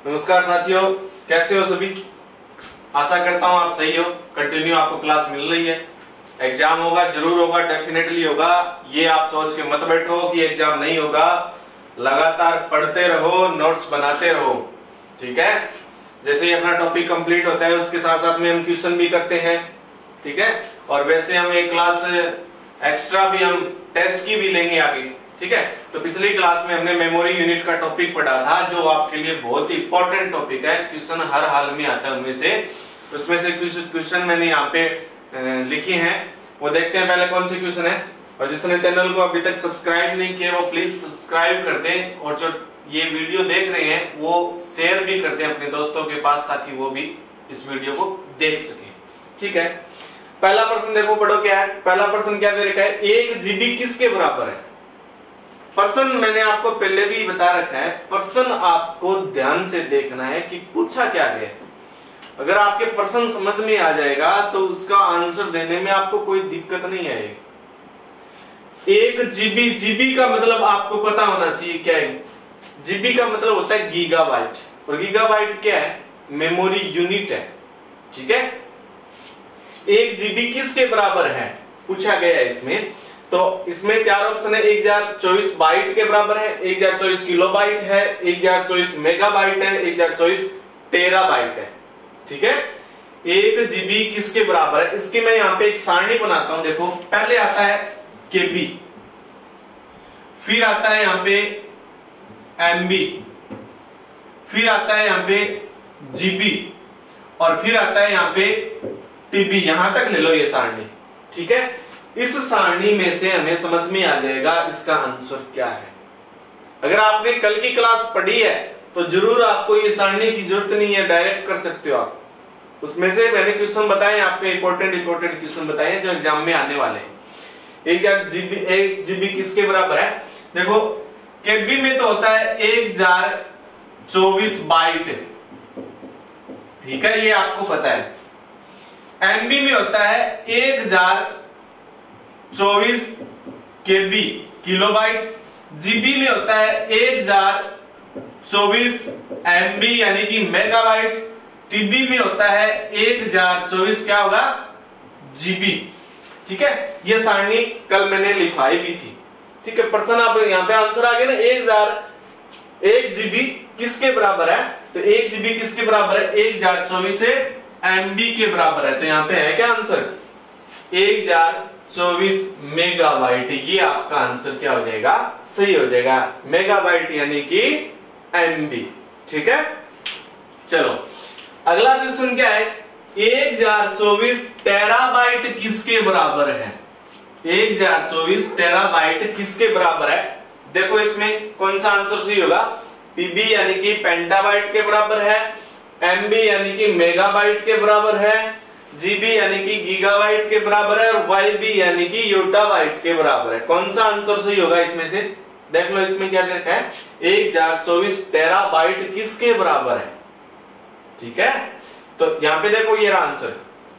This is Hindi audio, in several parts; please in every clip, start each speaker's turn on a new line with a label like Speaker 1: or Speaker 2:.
Speaker 1: नमस्कार साथियों, कैसे हो सभी। आशा करता हूं आप सही हो। कंटिन्यू आपको क्लास मिल रही है। एग्जाम होगा, जरूर होगा, डेफिनेटली होगा। ये आप सोच के मत बैठो कि एग्जाम नहीं होगा। लगातार पढ़ते रहो, नोट्स बनाते रहो, ठीक है। जैसे ही अपना टॉपिक कंप्लीट होता है उसके साथ साथ में हम ट्यूशन भी करते हैं, ठीक है। और वैसे हम एक क्लास एक्स्ट्रा भी हम टेस्ट की भी लेंगे आगे, ठीक है। तो पिछली क्लास में हमने मेमोरी यूनिट का टॉपिक पढ़ा था, जो आपके लिए बहुत ही इंपॉर्टेंट टॉपिक है। क्वेश्चन हर हाल में आता है उसमें से कुछ क्वेश्चन मैंने यहाँ पे लिखे हैं, वो देखते हैं पहले कौन से क्वेश्चन है। और जिसने चैनल को अभी तक सब्सक्राइब नहीं किया वो प्लीज सब्सक्राइब कर दें, और जो ये वीडियो देख रहे हैं वो शेयर भी कर दें अपने दोस्तों के पास, ताकि वो भी इस वीडियो को देख सके, ठीक है। पहला प्रश्न देखो, पढ़ो क्या है। पहला प्रश्न क्या दे रखा है, 1 GB किसके बराबर है। प्रश्न मैंने आपको पहले भी बता रखा है, प्रश्न आपको ध्यान से देखना है कि पूछा क्या गया है। अगर आपके प्रश्न समझ में आ जाएगा तो उसका आंसर देने में आपको कोई दिक्कत नहीं आएगी। 1 GB, GB का मतलब आपको पता होना चाहिए क्या है। GB का मतलब होता है गीगाबाइट, और गीगाबाइट क्या है, मेमोरी यूनिट है, ठीक है। 1 GB किसके बराबर है पूछा गया है इसमें। तो इसमें 4 ऑप्शन है। 1024 बाइट के बराबर है, 1024 किलोबाइट है, 1024 मेगाबाइट है, 1024 टेराबाइट है, ठीक है। 1 GB किसके बराबर है, इसके मैं यहाँ पे एक सारणी बनाता हूं। देखो, पहले आता है KB, फिर आता है यहाँ पे MB, फिर आता है यहाँ पे GB, और फिर आता है यहाँ पे TB। यहां तक ले लो ये सारणी, ठीक है। इस सारणी में से हमें समझ में आ जाएगा इसका आंसर क्या है। अगर आपने कल की क्लास पढ़ी है तो जरूर आपको ये सारणी की जरूरत नहीं है, डायरेक्ट कर सकते हो आप। उसमें से मैंने क्वेश्चन बताए आपको, इंपॉर्टेंट क्वेश्चन बताए जो एग्जाम में आने वाले हैं। 1 GB किसके बराबर है, देखो केबी में तो होता है 1024 बाइट, ठीक है, ये आपको पता है। एमबी में होता है 1024 KB किलोबाइट, जीबी में होता है 1024 MB यानी कि मेगाबाइट, टीबी में होता है 1024 क्या होगा, GB, ठीक है। ये सारणी कल मैंने लिखवाई भी थी, ठीक है। प्रश्न आप यहाँ पे आंसर आ गया ना, 1 GB किसके बराबर है, तो 1 GB किसके बराबर है, 1024 से MB के बराबर है। तो यहाँ पे है क्या आंसर, 1024 मेगाबाइट। ये आपका आंसर क्या हो जाएगा, सही हो जाएगा, मेगाबाइट यानी कि MB, ठीक है। चलो अगला क्वेश्चन क्या है, 1024 टेराबाइट किसके बराबर है। 1024 टेराबाइट किसके बराबर है। देखो इसमें कौन सा आंसर सही होगा, PB यानी कि पेंटाबाइट के बराबर है, MB यानी कि मेगाबाइट के बराबर है, GB यानी कि गीगाबाइट के बराबर है, और YB यानी कि योटाबाइट के बराबर है। कौन सा आंसर सही होगा इसमें से, देख लो इसमें क्या देखा है, 1024 टेराबाइट किसके बराबर है, ठीक है। तो यहां पे देखो ये रहा आंसर,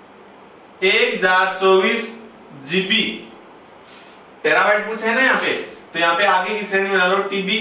Speaker 1: 1024 GB टेराबाइट पूछा है ना यहाँ पे। तो यहाँ पे आगे की श्रेणी में लो TB,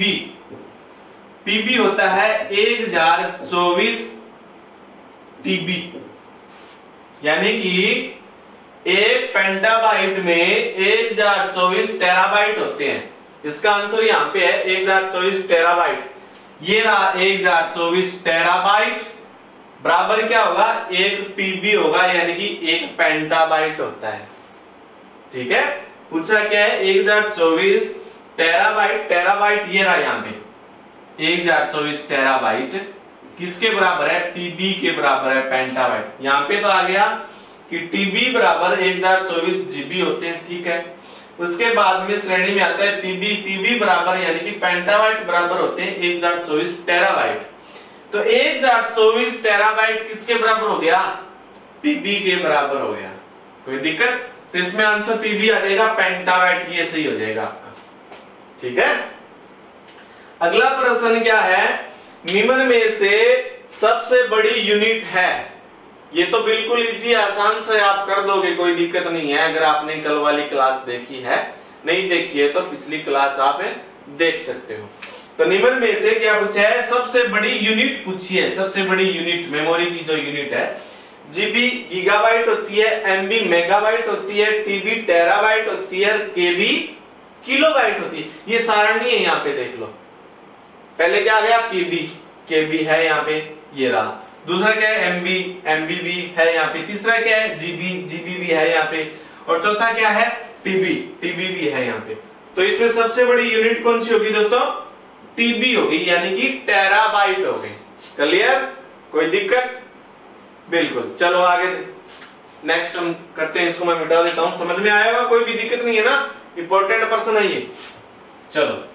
Speaker 1: PB होता है 1024 TB, यानी कि एक पेंटाबाइट में 1024 टेराबाइट होते हैं। इसका आंसर यहाँ पे है 1024 टेराबाइट। ये रहा 1024 टेराबाइट बराबर क्या होगा, 1 PB होगा, यानी कि 1 पेंटाबाइट होता है, ठीक है। पूछा क्या है, 1024 टेराबाइट, टेराबाइट ये रहा यहाँ पे 1024 टेराबाइट किसके बराबर है, TB के बराबर है, पेंटाबाइट। यहां पे तो आ गया कि TB बराबर 1024 GB होते हैं, ठीक है। उसके बाद में श्रेणी में आता है PB बराबर यानी कि पेंटाबाइट बराबर होते हैं 1024 टेराबाइट। तो 1024 टेराबाइट किसके बराबर हो गया, PB के बराबर हो गया। कोई दिक्कत, तो इसमें आंसर PB आ जाएगा, पेंटाबाइट ये सही हो जाएगा आपका, ठीक है। अगला प्रश्न क्या है, निम्न में से सबसे बड़ी यूनिट है। ये तो बिल्कुल इजी आसान से आप कर दोगे, कोई दिक्कत नहीं है। अगर आपने कल वाली क्लास देखी है, नहीं देखी है तो पिछली क्लास आप देख सकते हो। तो निम्न में से क्या पूछा है, सबसे बड़ी यूनिट पूछी है, सबसे बड़ी यूनिट मेमोरी की जो यूनिट है, जीबी गीगाबाइट होती है, एमबी मेगाबाइट होती है, टीबी टेराबाइट होती है, केबी किलोबाइट होती है। ये सारणी है, यहाँ पे देख लो। पहले क्या आ गया, केबी, केबी है यहाँ पे, ये रहा। दूसरा क्या है, एमबी, एमबी भी है यहाँ पे। तीसरा क्या है, जीबी, जीबी भी है यहाँ पे। और चौथा क्या है, टीबी, टीबी भी है यहाँ पे। तो इसमें सबसे बड़ी यूनिट कौन सी होगी दोस्तों, टीबी होगी, यानी कि टेराबाइट हो गई। क्लियर, कोई दिक्कत? बिल्कुल। चलो आगे नेक्स्ट हम करते हैं, इसको मैं मिटा देता हूं। समझ में आएगा, कोई भी दिक्कत नहीं है ना, इंपॉर्टेंट पर्सन है ये। चलो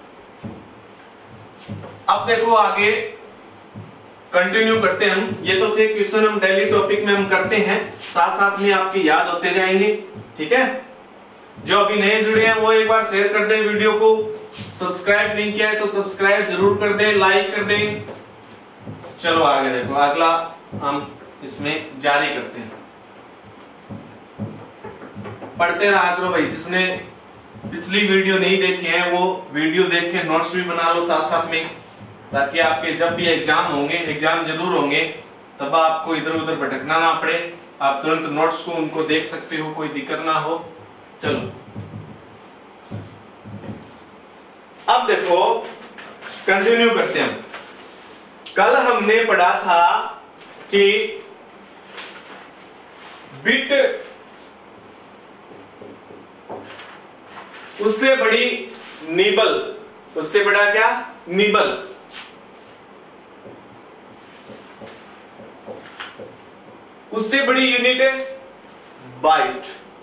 Speaker 1: अब देखो आगे कंटिन्यू करते हैं हम। ये तो थे क्वेश्चन, हम डेली टॉपिक में हम करते हैं, साथ साथ में आपके याद होते जाएंगे। ठीक है, जो अभी नए जुड़े हैं वो एक बार शेयर कर दें वीडियो को, सब्सक्राइब नहीं किया है तो सब्सक्राइब जरूर कर दें, लाइक कर दें। चलो आगे देखो, अगला हम इसमें जारी करते हैं। पढ़ते रहा करो भाई, जिसने पिछली वीडियो नहीं देखी है वो वीडियो देख के नोट्स भी बना लो साथ साथ में, ताकि आपके जब भी एग्जाम होंगे, एग्जाम जरूर होंगे, तब आपको इधर उधर भटकना ना पड़े, आप तुरंत नोट्स को उनको देख सकते हो, कोई दिक्कत ना हो। चलो अब देखो कंटिन्यू करते हैं। कल हमने पढ़ा था कि बिट उससे बड़ी निबल, उससे बड़ा क्या, निबल, उससे बड़ी यूनिट है बाइट,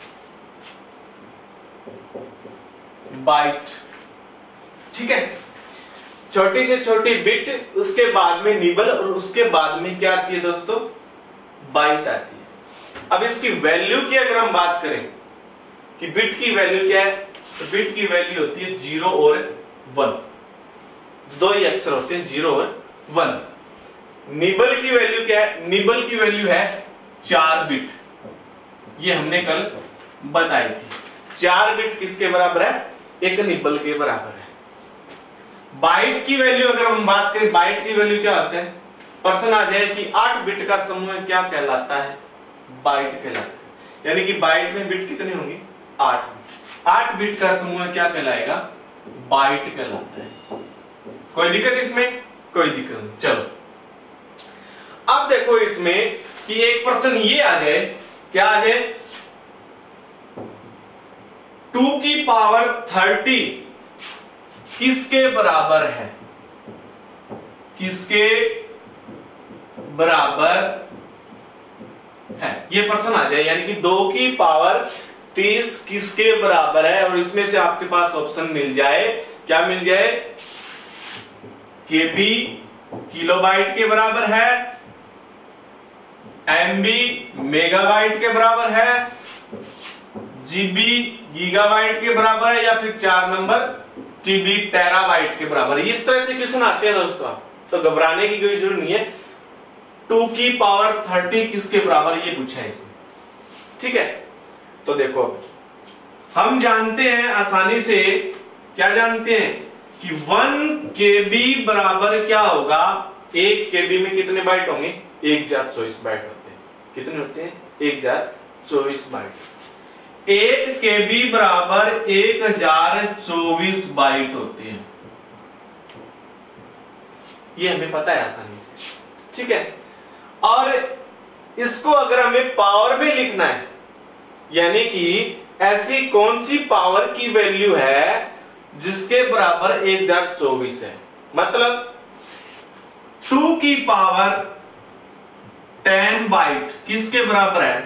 Speaker 1: बाइट। ठीक है, छोटी से छोटी बिट, उसके बाद में निबल, और उसके बाद में क्या आती है दोस्तों, बाइट आती है। अब इसकी वैल्यू की अगर हम बात करें कि बिट की वैल्यू क्या है, तो बिट की वैल्यू होती है 0 और 1, दो ही अक्षर होते हैं 0 और 1। निबल की वैल्यू क्या है, निबल की वैल्यू है 4 बिट, ये हमने कल बताई थी। 4 बिट किसके बराबर है, एक निबल के बराबर है। बाइट की वैल्यू अगर हम बात करें, बाइट की वैल्यू क्या होता है, प्रश्न आ जाए कि 8 बिट का समूह क्या कहलाता है, बाइट कहलाता है। यानी कि बाइट में बिट कितने होंगे, 8। 8 बिट का समूह क्या कहलाएगा, बाइट कहलाता है। कोई दिक्कत इसमें, कोई दिक्कत नहीं। चलो अब देखो इसमें कि एक प्रश्न ये आ जाए, क्या आ जाए, 2 की पावर 30 किसके बराबर है, किसके बराबर है, ये प्रश्न आ जाए। यानी कि 2 की पावर 30 किसके बराबर है, और इसमें से आपके पास ऑप्शन मिल जाए, क्या मिल जाए, केबी किलोबाइट के बराबर है, एमबी मेगाबाइट के बराबर है, जीबी गीगाबाइट के बराबर है, या फिर 4 नंबर टीबी टेराबाइट के बराबर है। इस तरह से क्वेश्चन आते हैं दोस्तों, तो घबराने की कोई जरूरत नहीं है। 2 की पावर 30 किसके बराबर, ये पूछा है इसमें। ठीक है, तो देखो हम जानते हैं आसानी से, क्या जानते हैं कि 1 केबी बराबर क्या होगा, 1 केबी में कितने बाइट होंगे, 1024 बाइट होते हैं। कितने होते हैं, 1024 बाइट। 1 केबी बराबर 1024 बाइट होती है, ये हमें पता है आसानी से। ठीक है, और इसको अगर हमें पावर में लिखना है, यानी कि ऐसी कौन सी पावर की वैल्यू है जिसके बराबर 1024 है, मतलब 2 की पावर 10 बाइट किसके बराबर है,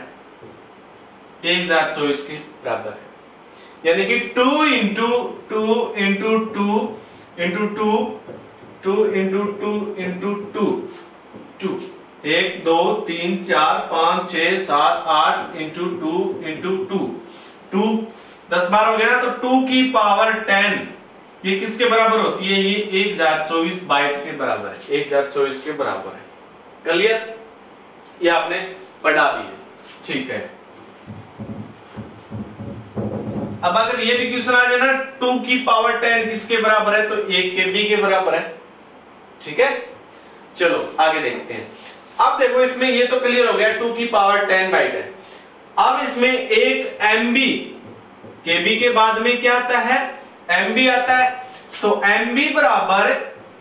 Speaker 1: 1024 के बराबर है। यानी कि 2 into 2 into 2 into 2 2 into 2 into 2 2 1 2 3 4 5 6 7 8 into 2 into 2 2 10 बार हो गया ना, तो 2 की पावर 10 ये किसके बराबर होती है, ये 1024 बाइट के बराबर है, 1024 के बराबर है। क्लियर, ये आपने पढ़ा भी है। ठीक है, अब अगर ये भी क्वेश्चन आ जाए ना 2 की पावर 10 किसके बराबर है, तो 1 KB के बराबर है। ठीक है, चलो आगे देखते हैं। अब देखो इसमें ये तो क्लियर हो गया 2 की पावर 10 बाइट है। अब इसमें एक MB, KB के बाद में क्या आता है, MB आता है। तो MB बराबर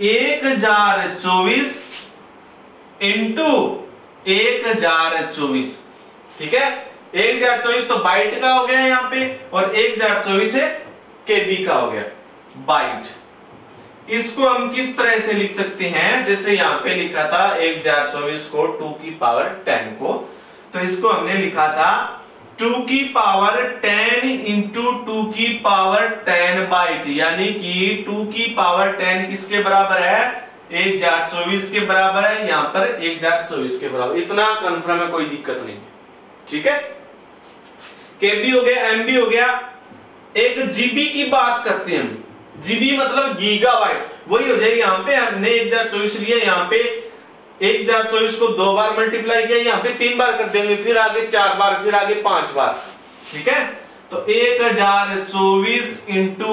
Speaker 1: 1024 इंटू 1024। ठीक है, 1024 तो बाइट का हो गया यहां पे, और 1024 है KB का हो गया बाइट। इसको हम किस तरह से लिख सकते हैं, जैसे यहां पे लिखा था 1024 को 2 की पावर 10 को, तो इसको हमने लिखा था 2 की पावर 10 इंटू 2 की पावर 10 बाइट, यानी कि 2 की पावर 10 किसके बराबर है, 1024 के बराबर है, यहां पर 1024 के बराबर। इतना कंफर्म है, कोई दिक्कत नहीं है। ठीक है, KB हो गया, MB हो गया। एक GB की बात करते हैं हम, GB मतलब गीगाबाइट, वही हो जाएगी। यहां पे हमने 1024 लिया, यहां पे 1024 को 2 बार मल्टीप्लाई किया, यहां पे 3 बार कर देंगे, फिर आगे 4 बार, फिर आगे 5 बार। ठीक है, तो 1024 इंटू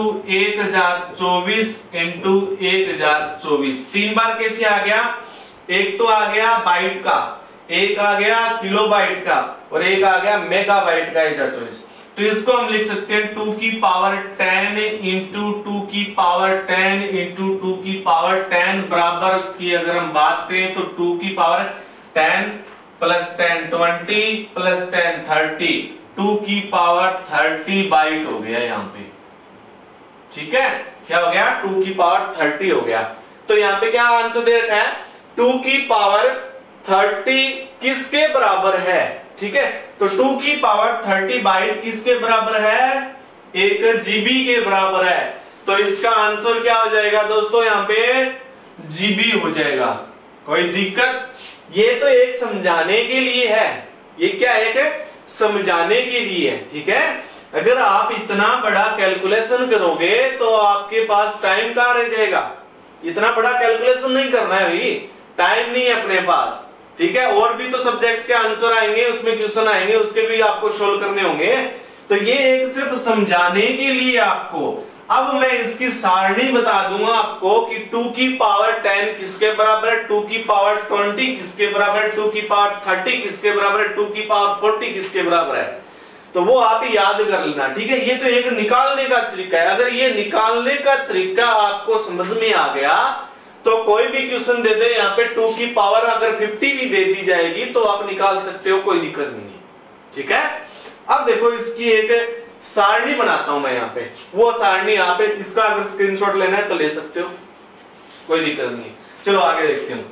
Speaker 1: 1024 इंटू 1024, 3 बार कैसे आ गया, एक तो आ गया बाइट का, एक आ गया किलोबाइट का, और एक आ गया मेगाबाइट का 1024। तो इसको हम लिख सकते हैं 2 की पावर 10 इंटू 2 की पावर 10 इंटू 2 की पावर 10 बराबर की अगर हम बात करें तो 2 की पावर 10 प्लस 10 20 प्लस 10 30, 2 की पावर 30 बाइट हो गया यहां पे। ठीक है, क्या हो गया, 2 की पावर 30 हो गया। तो यहां पे क्या आंसर दे रखा है, 2 की पावर 30 किसके बराबर है। ठीक है, तो 2 की पावर 30 बाइट किसके बराबर है, 1 GB के बराबर है। तो इसका आंसर क्या हो जाएगा दोस्तों, यहां पे GB हो जाएगा। कोई दिक्कत, ये तो एक समझाने के लिए है, ये क्या एक समझाने के लिए है। ठीक है, अगर आप इतना बड़ा कैलकुलेशन करोगे तो आपके पास टाइम कहां रह जाएगा, इतना बड़ा कैलकुलेशन नहीं करना है भाई, टाइम नहीं है अपने पास। ठीक है, और भी तो सब्जेक्ट के आंसर आएंगे, उसमें क्वेश्चन आएंगे, उसके भी आपको सोल्व करने होंगे। तो ये एक सिर्फ समझाने के लिए आपको। अब मैं इसकी सारणी बता दूंगा आपको कि 2 की पावर 10 किसके बराबर है, 2 की पावर 20 किसके बराबर है, 2 की पावर 30 किसके बराबर है, 2 की पावर 40 किसके बराबर है। तो वो आप याद कर लेना। ठीक है, ये तो एक निकालने का तरीका है। अगर ये निकालने का तरीका आपको समझ में आ गया तो कोई भी क्वेश्चन दे दे, यहाँ पे 2 की पावर अगर 50 भी दे दी जाएगी तो आप निकाल सकते हो, कोई दिक्कत नहीं है। ठीक है, अब देखो इसकी एक सारणी बनाता हूं मैं यहाँ पे, वो सारणी यहाँ पे, इसका अगर स्क्रीनशॉट लेना है तो ले सकते हो, कोई दिक्कत नहीं। चलो आगे देखते हैं।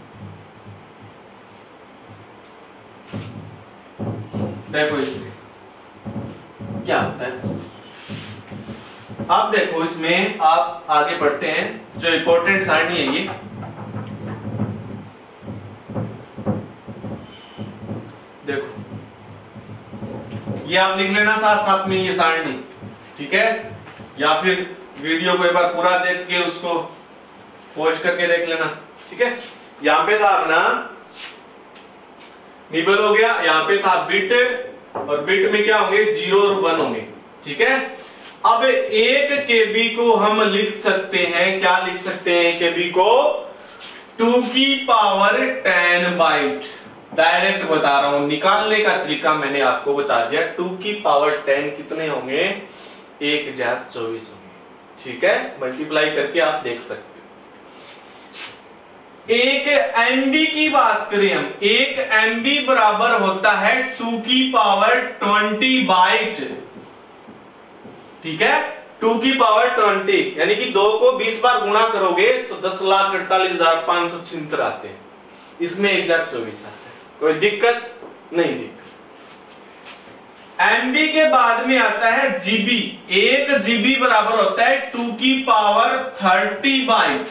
Speaker 1: देखो इसमें क्या होता है, आप देखो इसमें, आप आगे बढ़ते हैं। जो इंपॉर्टेंट सारणी है ये देखो, ये आप लिख लेना साथ साथ में ये सारणी। ठीक है, या फिर वीडियो को एक बार पूरा देख के उसको पॉज करके देख लेना। ठीक है, यहां पे था अपना निबल हो गया, यहां पे था बिट, और बिट में क्या होंगे, 0 और 1 होंगे। ठीक है, अब 1 KB को हम लिख सकते हैं, क्या लिख सकते हैं KB को, 2 की पावर 10 बाइट। डायरेक्ट बता रहा हूं, निकालने का तरीका मैंने आपको बता दिया। 2 की पावर 10 कितने होंगे, 1024 होंगे। ठीक है, मल्टीप्लाई करके आप देख सकते हो। एक MB की बात करें हम, 1 MB बराबर होता है 2 की पावर 20 बाइट। ठीक है, 2 की पावर 20, यानी कि 2 को 20 बार गुणा करोगे तो 10,48,576 आते हैं, इसमें 1024 आता है। कोई दिक्कत नहीं, दिक्कत। MB के बाद में आता है GB, 1 GB बराबर होता है 2 की पावर 30 बाइट।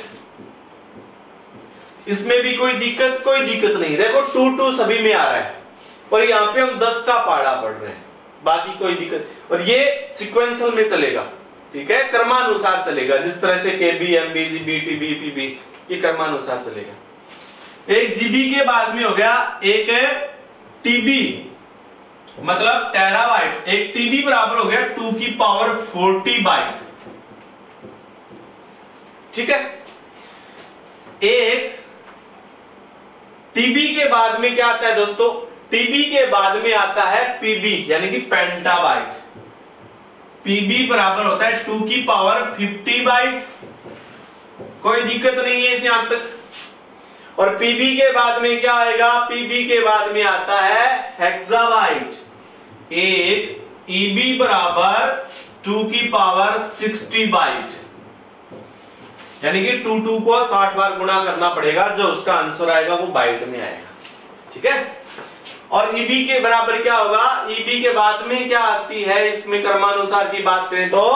Speaker 1: इसमें भी कोई दिक्कत नहीं। देखो 2 सभी में आ रहा है, और यहां पे हम 10 का पहाड़ा पढ़ रहे हैं, बाकी कोई दिक्कत। और ये सीक्वेंशियल में चलेगा। ठीक है, क्रमानुसार चलेगा, जिस तरह से KB, MB, GB, TB, PB, ये क्रमानुसार चलेगा। 1 GB के बाद में हो गया 1 TB, मतलब टेराबाइट, एक टीबी बराबर हो गया 2 की पावर 40 बाइट। ठीक है, एक टीबी के बाद में क्या आता है दोस्तों, टीबी के बाद में आता है पीबी यानी कि पेंटाबाइट। पीबी बराबर होता है 2 की पावर 50 बाइट। कोई दिक्कत नहीं है इसे यहां तक। और पीबी के बाद में क्या आएगा, पीबी के बाद में आता है हेक्साबाइट। एक ईबी बराबर 2 की पावर 60 बाइट, यानी कि 2 को 60 बार गुणा करना पड़ेगा, जो उसका आंसर आएगा वो बाइट में आएगा। ठीक है, और ईबी के बराबर क्या होगा, ईबी के बाद में क्या आती है, इसमें क्रमानुसार की बात करें तो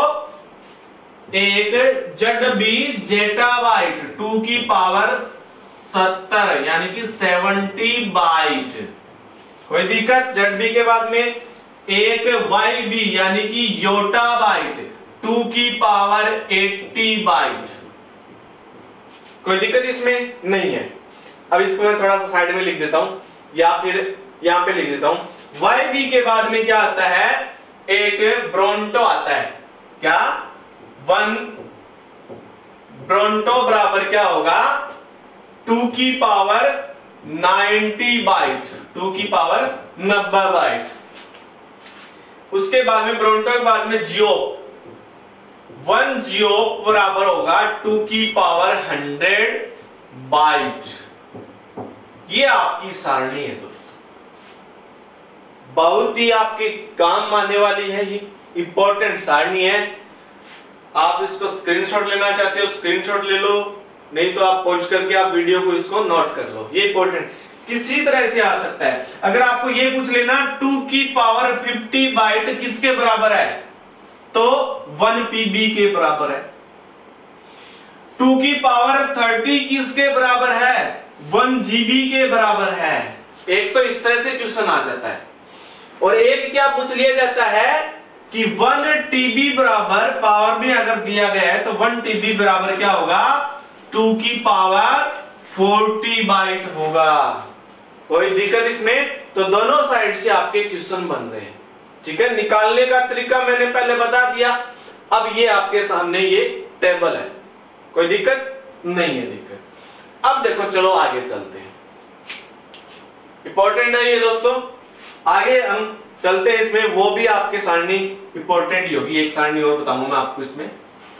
Speaker 1: एक ZB जेटाबाइट 2 की पावर 70 यानी कि 70 बाइट। कोई दिक्कत, ZB के बाद में एक YB यानी कि योटाबाइट 2 की पावर 80 बाइट। कोई दिक्कत इसमें नहीं है। अब इसको मैं थोड़ा सा साइड में लिख देता हूं या फिर यहां पे लिख देता हूं। YB के बाद में क्या आता है, एक ब्रोंटो आता है। क्या, 1 ब्रोंटो बराबर क्या होगा, 2 की पावर 90 बाइट, 2 की पावर 90 बाइट। उसके बाद में ब्रोंटो के बाद में जियो, 1 जियो बराबर होगा 2 की पावर 100 बाइट। ये आपकी सारणी है दोस्तों, बहुत ही आपके काम आने वाली है, ये इंपॉर्टेंट सारणी है। आप इसको स्क्रीनशॉट लेना चाहते हो स्क्रीनशॉट ले लो, नहीं तो आप पॉज करके आप वीडियो को इसको नोट कर लो। ये इंपॉर्टेंट किसी तरह से आ सकता है। अगर आपको ये पूछ लेना 2 की पावर 50 बाइट किसके बराबर है, तो 1 पीबी के बराबर है। 2 की पावर 30 किसके बराबर है, 1 जीबी के बराबर है। एक तो इस तरह से क्वेश्चन आ जाता है, और एक क्या पूछ लिया जाता है कि 1 टीबी बराबर, पावर में अगर दिया गया है तो 1 टीबी बराबर क्या होगा, 2 की पावर 40 बाइट होगा। कोई दिक्कत इसमें, तो दोनों साइड से आपके क्वेश्चन बन रहे हैं। ठीक है, निकालने का तरीका मैंने पहले बता दिया। अब ये आपके सामने ये टेबल है, कोई दिक्कत नहीं है। दिक्कत अब देखो, चलो आगे चलते हैं, इंपॉर्टेंट है ये दोस्तों। आगे हम चलते हैं, इसमें वो भी आपके सारणी इंपॉर्टेंट ही होगी। एक सारणी और बताऊंगा मैं आपको इसमें,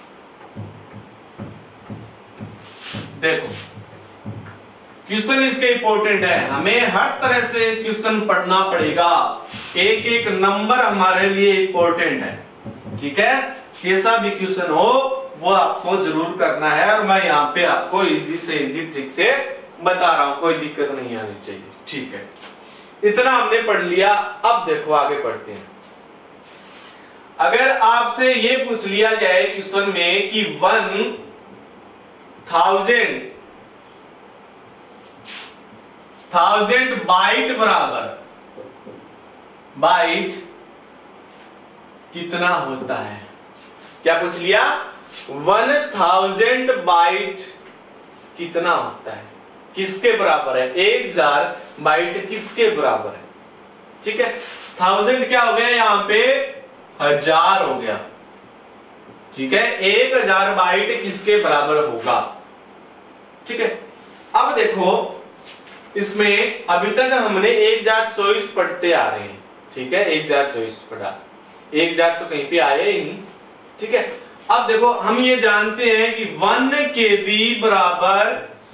Speaker 1: देखो क्वेश्चन इसके इंपॉर्टेंट है, हमें हर तरह से क्वेश्चन पढ़ना पड़ेगा। एक एक नंबर हमारे लिए इंपॉर्टेंट है। ठीक है, कैसा भी क्वेश्चन हो वो आपको जरूर करना है, और मैं यहाँ पे आपको इजी से इजी ट्रिक से बता रहा हूं, कोई दिक्कत नहीं आनी चाहिए। ठीक है, इतना हमने पढ़ लिया। अब देखो आगे पढ़ते हैं। अगर आपसे ये पूछ लिया जाए क्वेश्चन में कि 1000 बाइट बराबर, बाइट कितना होता है, क्या पूछ लिया, 1000 बाइट कितना होता है, किसके बराबर है, 1000 बाइट किसके बराबर है। ठीक है, 1000 क्या हो गया, यहां पे 1000 हो गया। ठीक है, 1000 बाइट किसके बराबर होगा। ठीक है, अब देखो इसमें अभी तक हमने 1024 पढ़ते आ रहे हैं। ठीक है, 1024 पढ़ा, 1000 तो कहीं पे आया ही नहीं। ठीक है, अब देखो हम ये जानते हैं कि 1 KB बराबर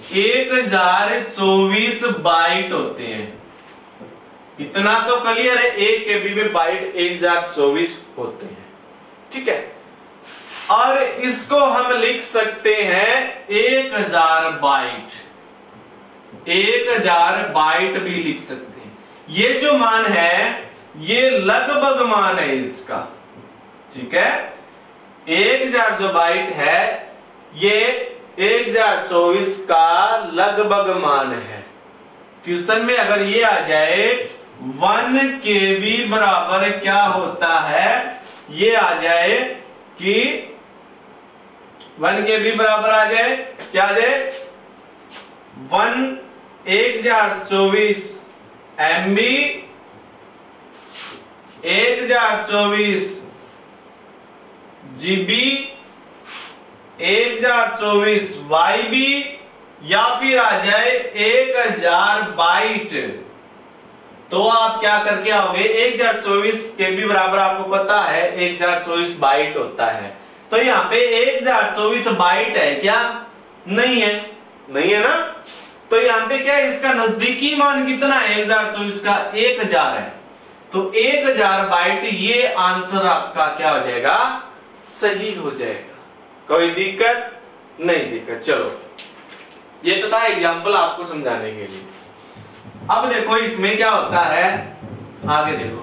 Speaker 1: 1024 बाइट होते हैं। इतना तो क्लियर है, 1 KB में बाइट 1024 होते हैं। ठीक है, और इसको हम लिख सकते हैं 1000 बाइट, 1000 बाइट भी लिख सकते हैं। ये जो मान है ये लगभग मान है इसका। ठीक है, 1000 जो बाइट है ये 1024 का लगभग मान है। क्वेश्चन में अगर ये आ जाए 1 KB बराबर क्या होता है, ये आ जाए कि 1 KB बराबर आ जाए, क्या आ जाए, 1024 MB 1024 GB 1024 YB या फिर आ जाए 1000 बाइट, तो आप क्या करके आओगे 1024 KB बराबर आपको पता है 1024 बाइट होता है। तो यहाँ पे 1024 बाइट है क्या? नहीं है, नहीं है ना। तो यहाँ पे क्या है, इसका नजदीकी मान कितना है 1024 का? 1000 है। तो 1000 बाइट ये आंसर आपका क्या हो जाएगा? सही हो जाएगा। कोई दिक्कत नहीं? दिक्कत। चलो ये तो था एग्जांपल आपको समझाने के लिए। अब देखो इसमें क्या होता है, आगे देखो।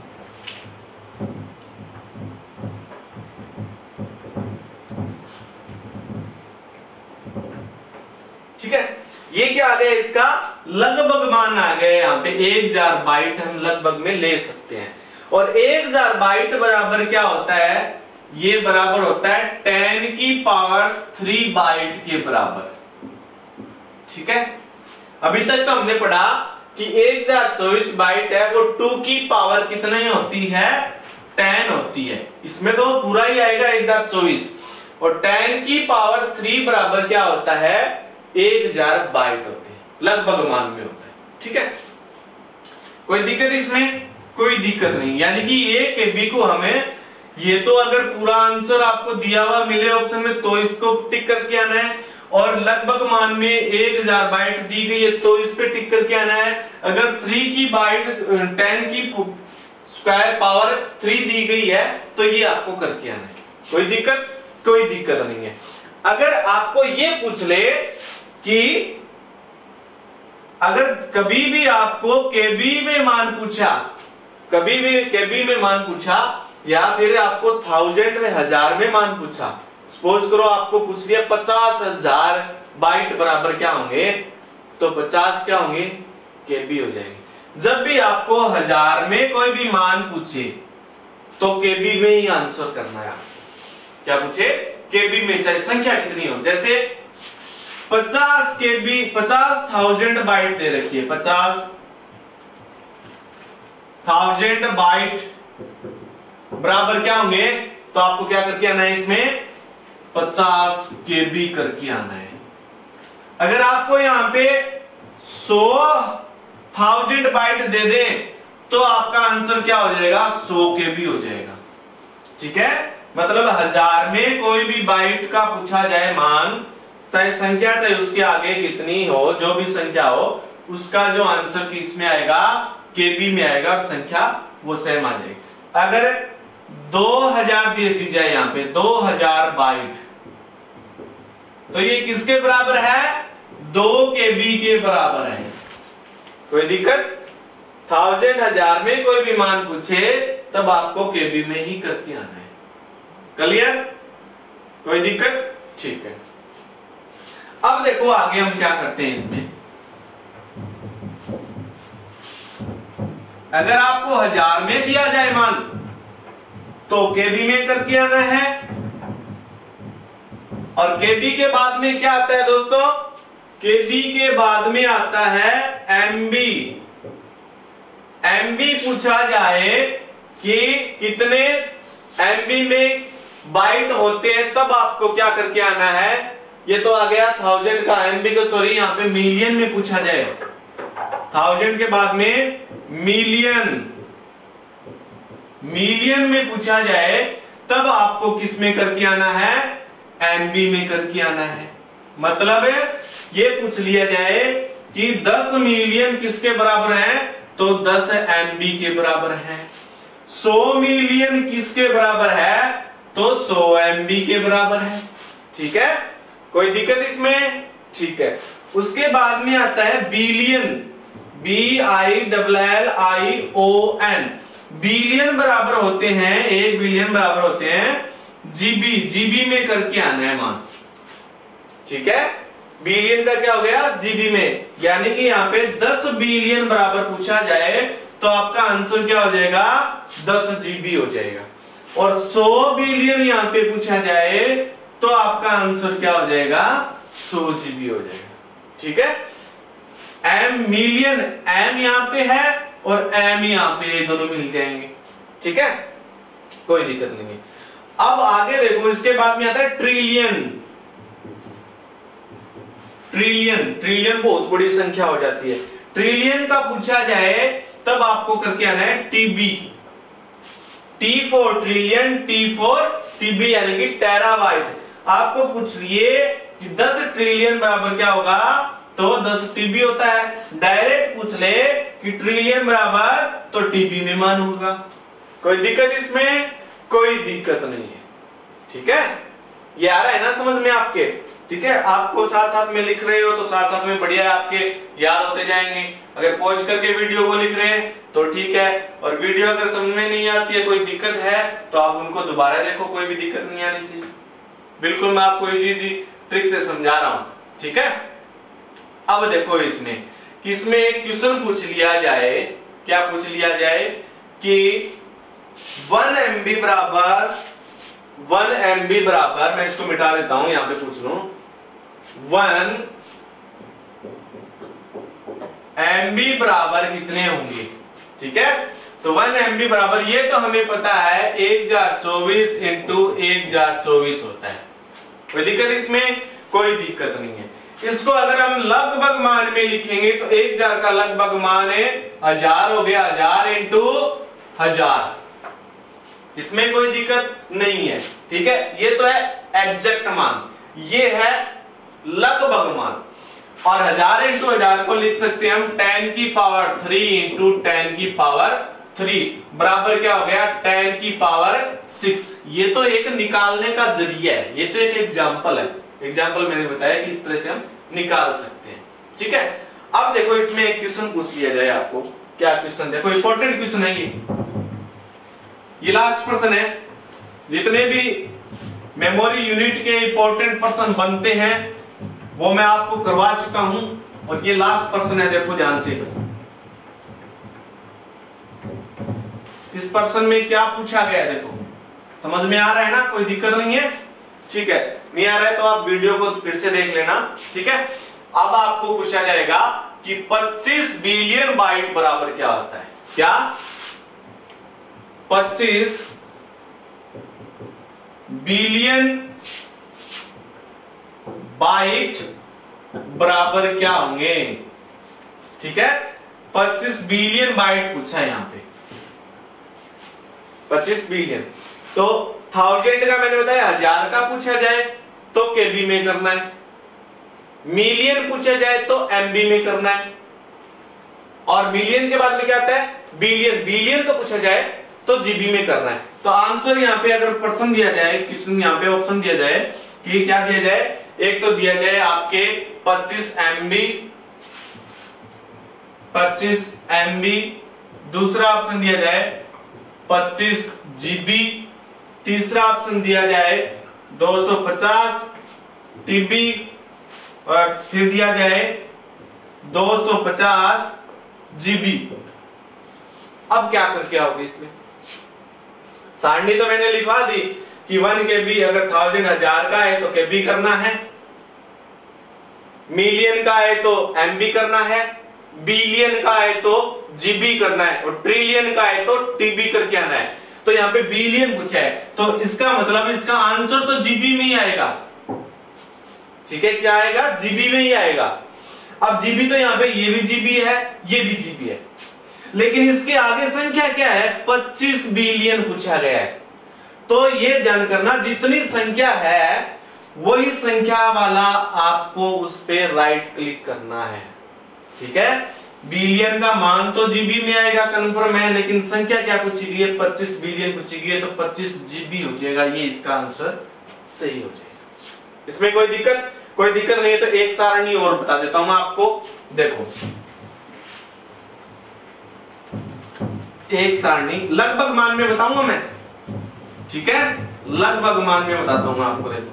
Speaker 1: ठीक है, ये क्या आ गया, इसका लगभग मान आ गया यहाँ पे 1000 बाइट हम लगभग में ले सकते हैं। और 1000 बाइट बराबर क्या होता है? ये बराबर होता है 10 की पावर 3 बाइट के बराबर। ठीक है, अभी तक तो हमने पढ़ा कि 1024 बाइट है वो 2 की पावर कितनी होती है? 10 होती है। इसमें तो पूरा ही आएगा 1024, और 10 की पावर 3 बराबर क्या होता है? 1000 बाइट होते हैं, लगभग मान में होता है। ठीक है, कोई दिक्कत इसमें? कोई दिक्कत नहीं। यानी कि A के B को हमें, ये तो अगर पूरा आंसर आपको दिया हुआ मिले ऑप्शन में तो इसको टिक करके आना है, और लगभग मान में 1000 बाइट दी गई है तो इस पे टिक करके आना है। अगर 3 की बाइट 10 की स्क्वायर पावर 3 दी गई है तो ये आपको करके आना है। कोई दिक्कत? कोई दिक्कत नहीं है। अगर आपको ये पूछ ले कि अगर कभी भी आपको केबी में मान पूछा, कभी भी केबी में मान पूछा, या फिर आपको 1000 में 1000 में मान पूछा, सपोज करो आपको पूछ लिया 50,000 बाइट बराबर क्या होंगे, तो 50 क्या होंगे? केबी हो जाएंगे। जब भी आपको 1000 में कोई भी मान पूछे तो केबी में ही आंसर करना है। क्या पूछे? केबी में, चाहे संख्या कितनी हो। जैसे 50 केबी, 50,000 बाइट दे रखी है, 50,000 बाइट बराबर क्या होंगे, तो आपको क्या करके आना है इसमें? 50 केबी करके आना है। अगर आपको यहां पे 100,000 बाइट दे दें तो आपका आंसर क्या हो जाएगा? 100 केबी हो जाएगा। ठीक है, मतलब 1000 में कोई भी बाइट का पूछा जाए मान, चाहे संख्या, चाहे उसके आगे कितनी हो, जो भी संख्या हो, उसका जो आंसर किसमें आएगा? केबी में आएगा, और संख्या वो सेम आ जाएगी। अगर 2000 दे दी जाए यहाँ पे 2000 बाइट, तो ये किसके बराबर है? 2 केबी के बराबर है। कोई दिक्कत? 1000 1000 में कोई भी मान पूछे तब आपको केबी में ही करके आना है। क्लियर? कोई दिक्कत? ठीक है। अब देखो आगे हम क्या करते हैं इसमें। अगर आपको 1000 में दिया जाए मान तो केबी में करके आना है, और केबी के बाद में क्या आता है दोस्तों? केबी के बाद में आता है एमबी। एमबी पूछा जाए कि कितने एमबी में बाइट होते हैं तब आपको क्या करके आना है? ये तो आ गया 1000 का, एमबी को सॉरी यहाँ पे मिलियन में पूछा जाए, 1000 के बाद में मिलियन, मिलियन में पूछा जाए तब आपको किस में करके आना है? एमबी में करके आना है। मतलब ये पूछ लिया जाए कि 10 मिलियन किसके बराबर है, तो 10 एमबी के बराबर है। 100 मिलियन किसके बराबर है, तो 100 एमबी के बराबर है। ठीक है, कोई दिक्कत इसमें? ठीक है। उसके बाद में आता है बिलियन, BILLION। बिलियन बराबर होते हैं, 1 बिलियन बराबर होते हैं जीबी, जीबी में करके आना है मान। ठीक है, बिलियन का क्या हो गया? जीबी में। यानी कि यहाँ पे 10 बिलियन बराबर पूछा जाए तो आपका आंसर क्या हो जाएगा? 10 जीबी हो जाएगा। और 100 बिलियन यहाँ पे पूछा जाए तो आपका आंसर क्या हो जाएगा? 100 जीबी हो जाएगा। ठीक है, एम मिलियन, एम यहाँ पे है और एम यहाँ पे, दोनों मिल जाएंगे। ठीक है, कोई दिक्कत नहीं है। अब आगे देखो, इसके बाद में आता है ट्रिलियन। ट्रिलियन, ट्रिलियन बहुत बड़ी संख्या हो जाती है। ट्रिलियन का पूछा जाए तब आपको करके आना है TB. T for trillion, T for TB यानी कि टेराबाइट। आपको पूछ लिए कि 10 ट्रिलियन बराबर क्या होगा, तो 10 टीबी होता है। डायरेक्ट पूछ ले कि ट्रिलियन बराबर तो टीबी में मान होगा। कोई दिक्कत इसमें? कोई दिक्कत नहीं है, ठीक है। ये आ रहा है ना समझ में आपके? ठीक है, आपको साथ साथ में लिख रहे हो तो साथ साथ में बढ़िया है, आपके याद होते जाएंगे। अगर पॉज करके वीडियो को लिख रहे हैं तो ठीक है, और वीडियो अगर समझ में नहीं आती है, कोई दिक्कत है तो आप उनको दोबारा देखो, कोई भी दिक्कत नहीं आनी चाहिए। बिल्कुल मैं आपको इजी ट्रिक से समझा रहा हूं, ठीक है। अब देखो इसमें कि इसमें एक क्वेश्चन पूछ लिया जाए, क्या पूछ लिया जाए कि 1 MB बराबर, 1 MB बराबर, मैं इसको मिटा देता हूं, यहां पे पूछ लूं 1 MB बराबर कितने होंगे, ठीक है। तो 1 MB बराबर, ये तो हमें पता है 1024 इंटू 1024 होता है। कोई दिक्कत इसमें? कोई दिक्कत नहीं है। इसको अगर हम लगभग मान में लिखेंगे तो 1000 का लगभग मान है 1000 हो गया, 1000 इंटू 1000। इसमें कोई दिक्कत नहीं है, ठीक है। ये तो है एग्जैक्ट मान, ये है लगभग मान। और 1000 इंटू 1000 को लिख सकते हैं हम 10 की पावर 3 इंटू 10 की पावर 3 बराबर क्या हो गया, 10 की पावर 6। ये तो एक निकालने का जरिया है, ये तो एक एग्जाम्पल है। एग्जाम्पल मैंने बताया कि इस तरह से हम निकाल सकते हैं, ठीक है। अब देखो इसमें एक क्वेश्चन पूछ लिया जाए आपको। क्या क्वेश्चन? देखो इंपॉर्टेंट क्वेश्चन है ये लास्ट पर्सन है। जितने भी मेमोरी यूनिट के इंपॉर्टेंट पर्सन बनते हैं वो मैं आपको करवा चुका हूं, और ये लास्ट पर्सन है। देखो ध्यान से, इस पर्सन में क्या पूछा गया, देखो समझ में आ रहा है ना? कोई दिक्कत नहीं है, ठीक है। नहीं आ रहा है तो आप वीडियो को फिर से देख लेना, ठीक है। अब आपको पूछा जाएगा कि 25 बिलियन बाइट बराबर क्या होता है। क्या? 25 बिलियन बाइट बराबर क्या होंगे, ठीक है। 25 बिलियन बाइट पूछा है यहां पे, 25 बिलियन। तो 1000 का मैंने बताया, 1000 का पूछा जाए तो केबी में करना है, मिलियन पूछा जाए तो एमबी में करना है, और मिलियन के बाद में क्या आता है, बिलियन। बिलियन का पूछा जाए तो जीबी में करना है। तो आंसर यहाँ पे अगर पर्सन दिया जाए, क्वेश्चन यहाँ पे ऑप्शन दिया जाए कि क्या दिया जाए, एक तो दिया जाए आपके 25 MB, 25 MB, दूसरा ऑप्शन दिया जाए 25 GB, तीसरा ऑप्शन दिया जाए 250 TB, और फिर दिया जाए 250 GB। अब क्या करके आओगे इसमें? सारणी तो मैंने लिखवा दी कि 1 KB अगर 1000 का है तो केबी करना है, मिलियन का है तो एमबी करना है, बिलियन का है तो जीबी करना है, और ट्रिलियन का है तो टीबी करके आना है। तो यहाँ पे बिलियन पूछा है तो इसका मतलब इसका आंसर तो जीबी में ही आएगा, ठीक है। क्या आएगा? जीबी में ही आएगा। अब जीबी तो यहाँ पे ये भी जीबी है, ये भी जीबी है, लेकिन इसके आगे संख्या क्या है, 25 बिलियन पूछा गया है। तो ये ध्यान करना, जितनी संख्या है वही संख्या वाला आपको उस पे राइट क्लिक करना है, ठीक है। बिलियन का मान तो जीबी में आएगा, कंफर्म है, लेकिन संख्या क्या पूछी गई है, 25 बिलियन पूछी गई है, तो 25 जीबी हो जाएगा। ये इसका आंसर सही हो जाएगा। इसमें कोई दिक्कत? कोई दिक्कत नहीं है। तो एक सारणी और बता देता हूं मैं आपको, देखो एक सारणी लगभग मान में बताऊंगा मैं, ठीक है, लगभग मान में बताता हूं आपको। देखो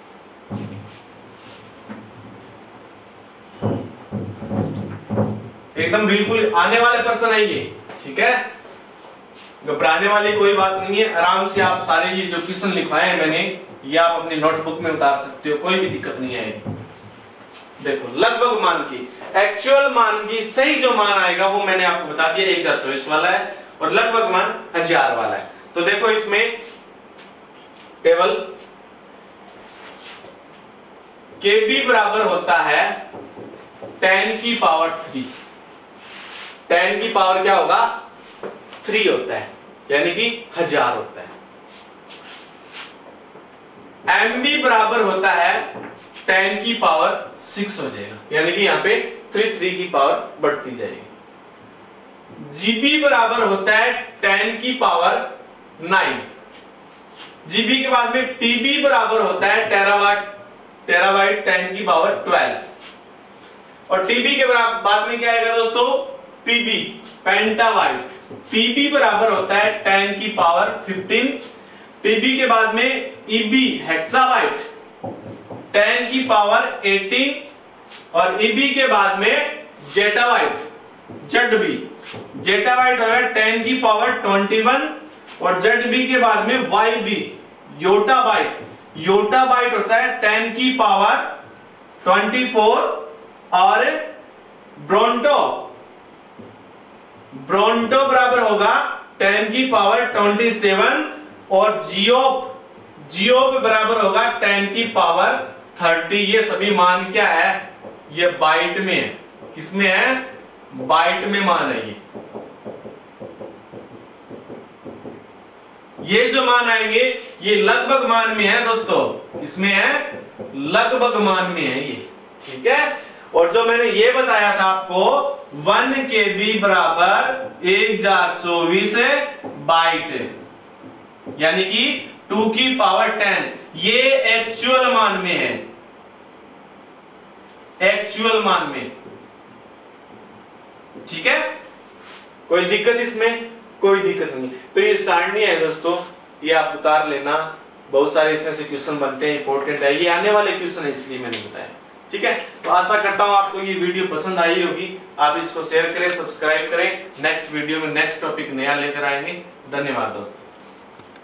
Speaker 1: एकदम बिल्कुल आने वाले पर्सन है ये, ठीक है, घबराने वाली कोई बात नहीं है। आराम से आप सारे ये जो क्वेश्चन लिखवाए हैं मैंने, ये आप अपनी नोटबुक में उतार सकते हो, कोई भी दिक्कत नहीं है। देखो लगभग मान की, एक्चुअल मान की सही जो मान आएगा वो मैंने आपको बता दिया, 1024 वाला है। और लगभग मान 1000 वाला है। तो देखो इसमें टेबल KB बराबर होता है 10 की पावर 3। 10 की पावर क्या होगा 3 होता है, यानी कि 1000 होता है। MB बराबर होता है 10 की पावर 6 हो जाएगा, यानी कि यहां पे 3 की पावर बढ़ती जाएगी। GB बराबर होता है 10 की पावर 9। GB के बाद में TB बराबर होता है टेराबाइट 10 की पावर 12। और TB के बाद में क्या आएगा दोस्तों PB पेंटाबाइट। PB बराबर होता है 10 की पावर 15। PB के बाद में EB हेक्साबाइट 10 की पावर 18। और EB के बाद में जेटाबाइट जेटाबाइट होगा 10 की पावर 21। और ZB के बाद में YB योटाबाइट होता है 10 की पावर 24। और ब्रोंटो बराबर होगा 10 की पावर 27। और जियोप बराबर होगा 10 की पावर 30। ये सभी मान क्या है, ये बाइट में है। किसमें है, बाइट में मान है। ये जो मान आएंगे ये लगभग मान में है दोस्तों, इसमें है लगभग मान में है ये, ठीक है। और जो मैंने ये बताया था आपको 1 KB बराबर 1024 बाइट, यानी कि 2 की पावर 10, ये एक्चुअल मान में है, एक्चुअल मान में, ठीक है। कोई दिक्कत इसमें, कोई दिक्कत नहीं। तो ये सारणी है दोस्तों, ये आप उतार लेना, बहुत सारे इसमें से क्वेश्चन बनते हैं, इंपॉर्टेंट है, ये आने वाले क्वेश्चन है इसलिए मैंने बताया, ठीक है। तो आशा करता हूं आपको ये वीडियो पसंद आई होगी। आप इसको शेयर करें, सब्सक्राइब करें। नेक्स्ट वीडियो में नेक्स्ट टॉपिक नया लेकर आएंगे। धन्यवाद दोस्तों।